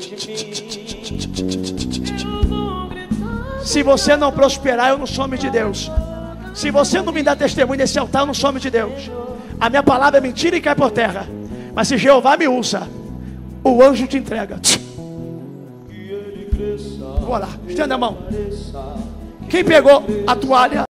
Se você não prosperar, eu não sou homem de Deus. Se você não me dá testemunho nesse altar, eu não sou homem de Deus. A minha palavra é mentira e cai por terra. Mas se Jeová me usa, o anjo te entrega. Vou lá, estenda a mão. Quem pegou a toalha?